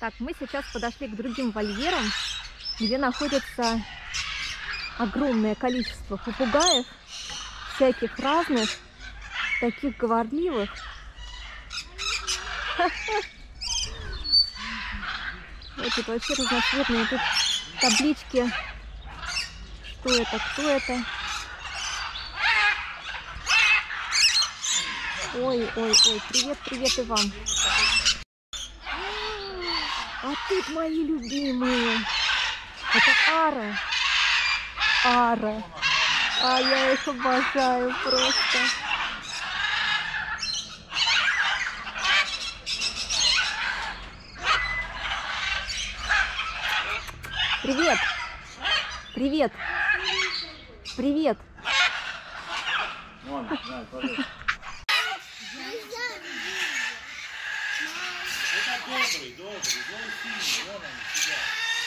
Так, мы сейчас подошли к другим вольерам, где находится огромное количество попугаев, всяких разных, таких говорливых. Вот тут вообще разноцветные, тут таблички. Что это, кто это? Ой, привет, привет и вам. А тут мои любимые. Это ара. Ара. А я их обожаю просто. Привет. Привет. Привет. Вон, да, пожалуйста. Это добрый, вон синий, вон они сидят.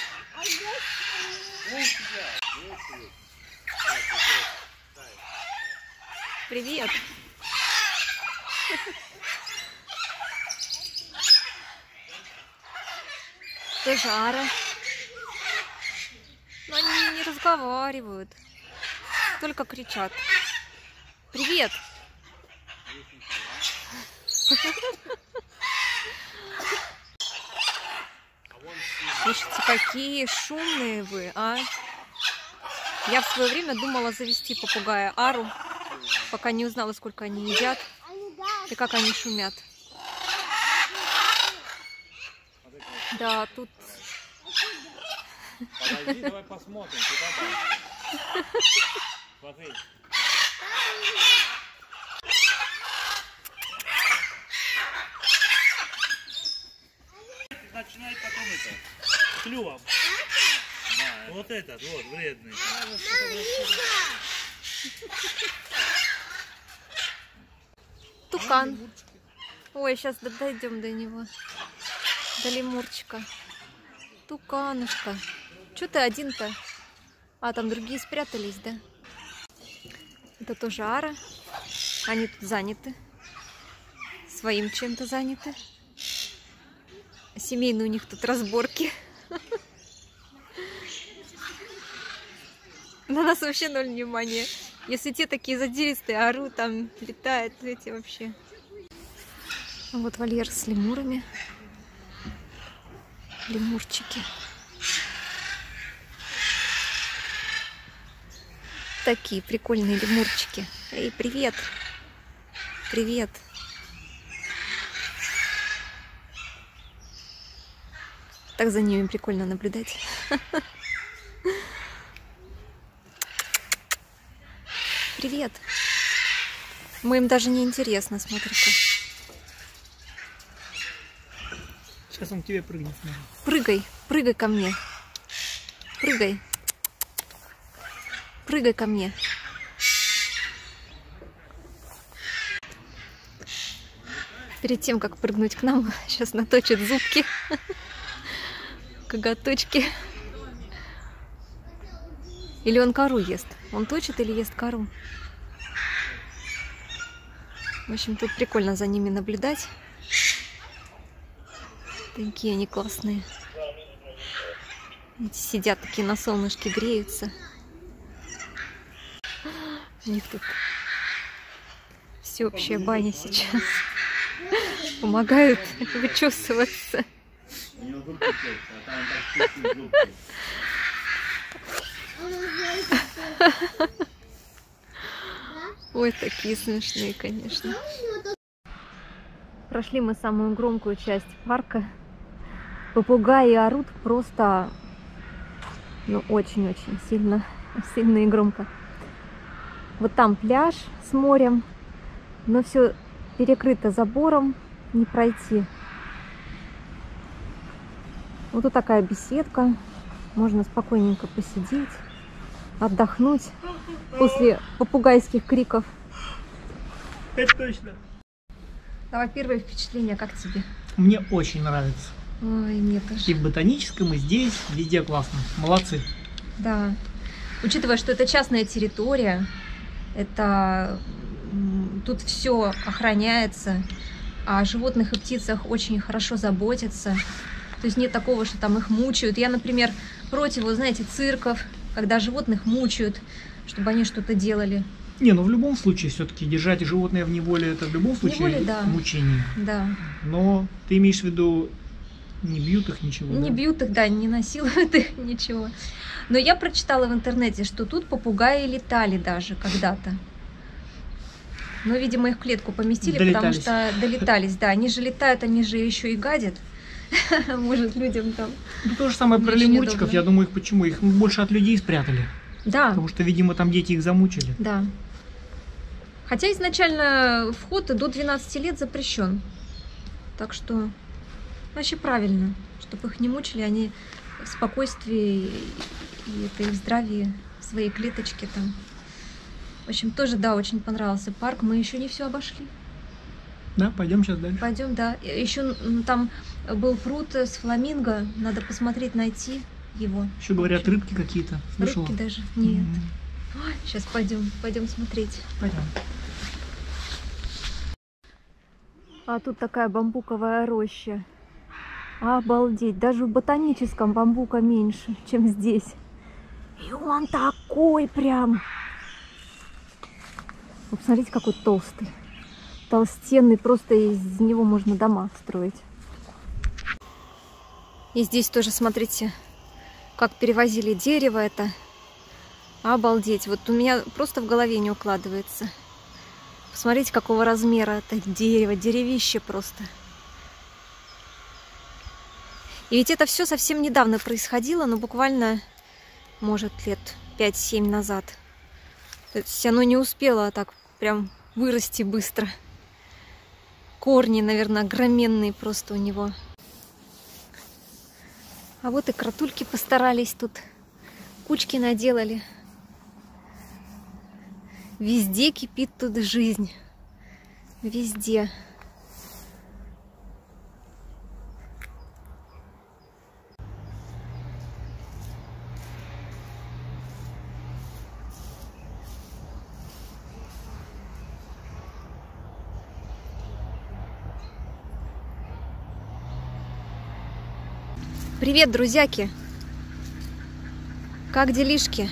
Вон сидят, Привет. Тоже ара. Но они не разговаривают, только кричат. Привет. Слушайте, какие шумные вы, а? Я в свое время думала завести попугая ару, пока не узнала, сколько они едят и как они шумят. Да, тут... Подойди, давай посмотрим, куда там. Смотри. Начинает потом это, клювом. Да, вот этот, вот, вредный. Тукан. Ой, сейчас дойдем до него. До лемурчика. Туканушка. Че ты один-то? А, там другие спрятались, да? Это тоже ара. Они тут заняты. Своим чем-то заняты. Семейные у них тут разборки. На нас вообще ноль внимания. Если те такие задиристые, орут, там летают эти вообще. Вот вольер с лемурами. Лемурчики. Такие прикольные лемурчики. Эй, привет! Привет! Так за ними прикольно наблюдать. Привет! Мы им даже не интересно, смотри-ка. Сейчас он к тебе прыгнет. Прыгай, прыгай ко мне. Прыгай. Прыгай ко мне. Перед тем, как прыгнуть к нам, сейчас наточит зубки. Коготочки. Или он кору ест? Он точит или ест кору? В общем, тут прикольно за ними наблюдать. Такие они классные. Эти сидят такие на солнышке, греются. У них тут всеобщая баня сейчас. Помогают вычесываться. Ой, такие смешные, конечно. Прошли мы самую громкую часть парка. Попугаи орут просто, ну, очень-очень сильно, сильно и громко. Вот там пляж с морем, но все перекрыто забором, не пройти. Вот тут такая беседка, можно спокойненько посидеть, отдохнуть после попугайских криков. Это точно. Давай первое впечатление, как тебе? Мне очень нравится. Ой, мне тоже. И в ботаническом, и здесь, везде классно. Молодцы. Да. Учитывая, что это частная территория, это тут все охраняется, о животных и птицах очень хорошо заботятся. То То есть нет такого, что там их мучают. Я, например, против, вы знаете, цирков, когда животных мучают, чтобы они что-то делали. Не, ну в любом случае, все-таки держать животное в неволе, это в любом случае неволе, да. мучение. Да. Но ты имеешь в виду, не бьют их ничего? Не бьют их, да, не насилуют их, ничего. Но я прочитала в интернете, что тут попугаи летали даже когда-то. Но, видимо, их в клетку поместили, потому что долетались. Да, они же летают, они же еще и гадят. Может, людям там... Ну, то же самое про лемурчиков. Я думаю, их почему? Их больше от людей спрятали. Да. Потому что, видимо, там дети их замучили. Да. Хотя изначально вход до 12 лет запрещен. Так что вообще правильно, чтобы их не мучили, они в спокойствии и это, и в здравии в своей клеточке там. В общем, тоже, да, очень понравился парк. Мы еще не все обошли. Да, пойдем сейчас дальше. Пойдем, да. Еще там был пруд с фламинго. Надо посмотреть, найти его. Еще говорят, рыбки какие-то. Рыбки даже? Нет. Ой, сейчас пойдем смотреть. Пойдем. А тут такая бамбуковая роща. Обалдеть. Даже в ботаническом бамбука меньше, чем здесь. И он такой прям. Вы посмотрите, какой толстый. Толстенный. Просто из него можно дома строить. И здесь тоже, смотрите, как перевозили дерево это. Обалдеть. Вот у меня просто в голове не укладывается. Посмотрите, какого размера это дерево. Деревище просто. И ведь это все совсем недавно происходило, но буквально, может, лет 5-7 назад. То есть оно не успело так прям вырасти быстро. Корни, наверное, огроменные просто у него. А вот и кротульки постарались тут. Кучки наделали. Везде кипит тут жизнь. Везде. Привет, друзьяки! Как делишки?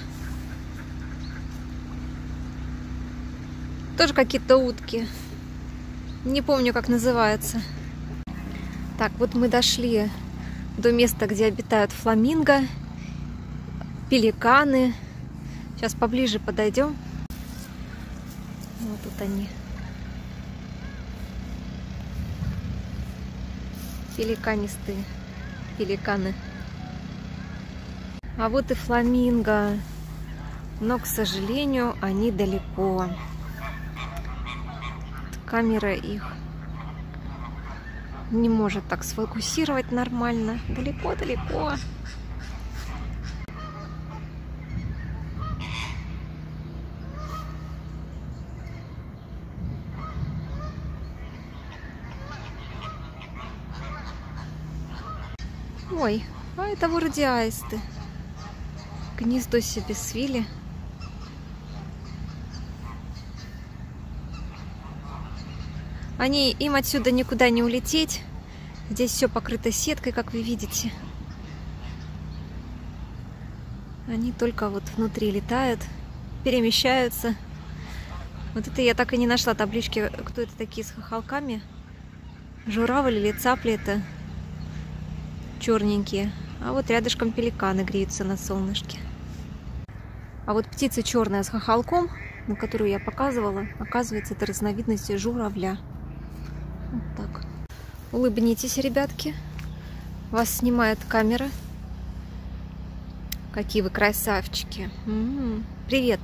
Тоже какие-то утки. Не помню, как называется. Так, вот мы дошли до места, где обитают фламинго, пеликаны. Сейчас поближе подойдем. Вот тут они. Пеликанистые. Пеликаны. А вот и фламинго. Но, к сожалению, они далеко. Камера их не может так сфокусировать нормально. Далеко-далеко. Ой, а это вроде аисты. Гнездо себе свили. Им отсюда никуда не улететь. Здесь все покрыто сеткой, как вы видите. Они только вот внутри летают, перемещаются. Вот это я так и не нашла таблички, кто это такие с хохолками. Журавль или цапли это черненькие. А вот рядышком пеликаны греются на солнышке. А вот птица черная с хохолком, на которую я показывала, оказывается, это разновидность журавля. Вот так. Улыбнитесь, ребятки. Вас снимает камера. Какие вы красавчики. Привет.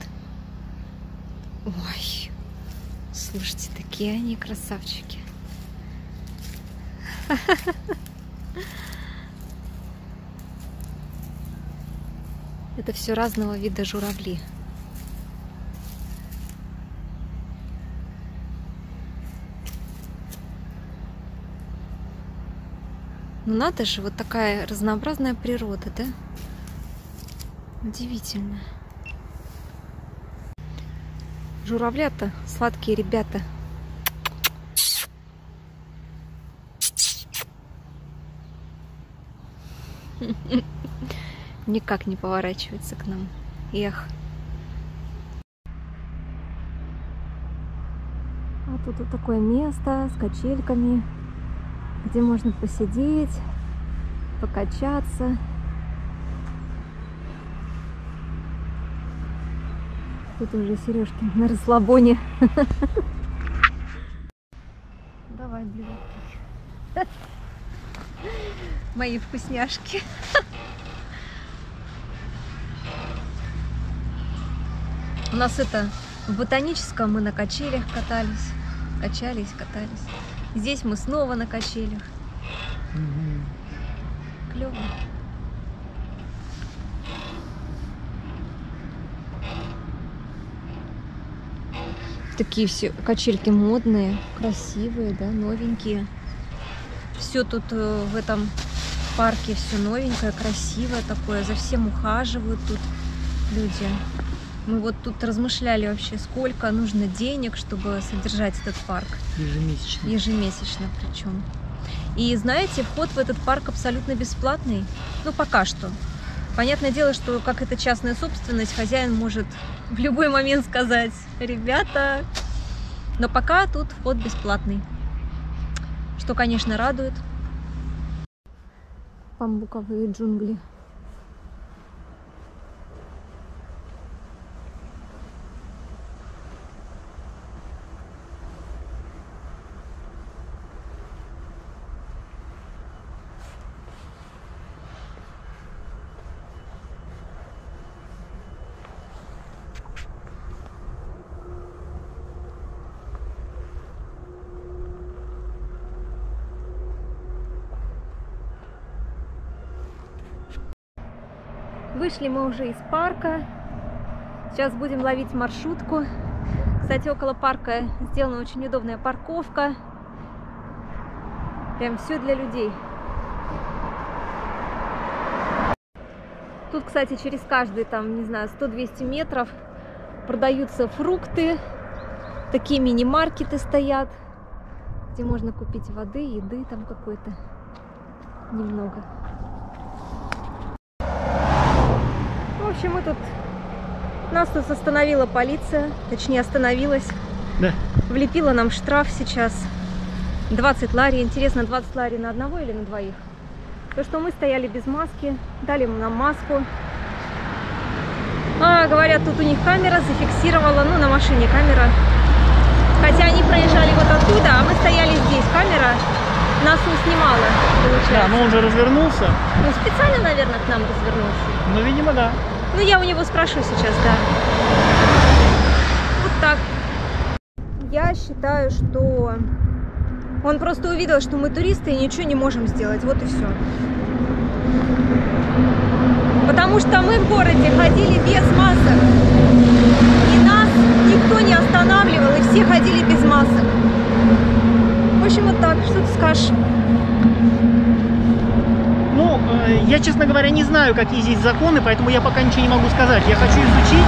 Ой, слушайте, такие они красавчики. Это все разного вида журавли. Ну надо же, вот такая разнообразная природа, да? Удивительно. Журавлята, сладкие ребята. Никак не поворачивается к нам. Эх. А тут вот такое место с качельками, где можно посидеть, покачаться. Тут уже Сережки на расслабоне. Давай, блин. Мои вкусняшки. У нас это в ботаническом мы на качелях катались. Катались. Здесь мы снова на качелях. Клево. Такие все качельки модные, красивые, да, новенькие. Все тут в этом парке все новенькое, красивое такое. За всем ухаживают тут люди. Мы вот тут размышляли вообще, сколько нужно денег, чтобы содержать этот парк. Ежемесячно. Ежемесячно причем. И знаете, вход в этот парк абсолютно бесплатный. Ну, пока что. Понятное дело, что как это частная собственность, хозяин может в любой момент сказать: ребята, но пока тут вход бесплатный. Что, конечно, радует. Бамбуковые джунгли. Вышли мы уже из парка. Сейчас будем ловить маршрутку. Кстати, около парка сделана очень удобная парковка. Прям все для людей. Тут, кстати, через каждые, там, не знаю, 100-200 метров продаются фрукты. Такие мини-маркеты стоят, где можно купить воды, еды там какой-то немного. В общем, нас тут остановила полиция, точнее остановилась. Да. Влепила нам штраф сейчас 20 лари. Интересно, 20 лари на одного или на двоих? То, что мы стояли без маски, дали нам маску. Говорят, тут у них камера зафиксировала, ну, на машине камера. Хотя они проезжали вот оттуда, а мы стояли здесь. Камера нас не снимала, получается. Да, но он же развернулся. Ну, специально, наверное, к нам развернулся. Ну, видимо, да. Ну, я у него спрошу сейчас, да. Вот так. Я считаю, что он просто увидел, что мы туристы и ничего не можем сделать. Вот и все. Потому что мы в городе ходили без масок. И нас никто не останавливал, и все ходили без масок. В общем, вот так. Что ты скажешь? Ну, я, честно говоря, не знаю, какие здесь законы, поэтому я пока ничего не могу сказать. Я хочу изучить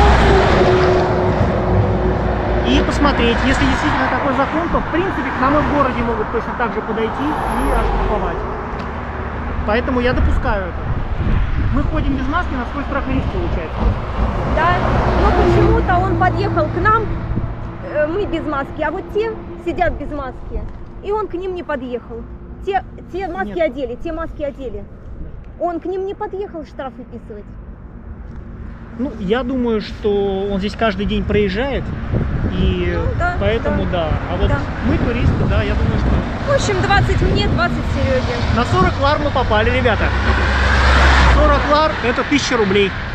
и посмотреть. Если действительно такой закон, то, в принципе, к нам и в городе могут точно так же подойти и оштрафовать. Поэтому я допускаю это. Мы ходим без маски, на свой страх и риск получается. Да, но почему-то он подъехал к нам, мы без маски, а вот те сидят без маски, и он к ним не подъехал. Те маски одели, те маски одели. Он к ним не подъехал штраф выписывать. Ну, я думаю, что он здесь каждый день проезжает, и ну, да, поэтому да. А вот да. мы туристы, да, я думаю, что... В общем, 20 мне, 20 Сереге. На 40 лар мы попали, ребята. 40 лар — это 1000 рублей.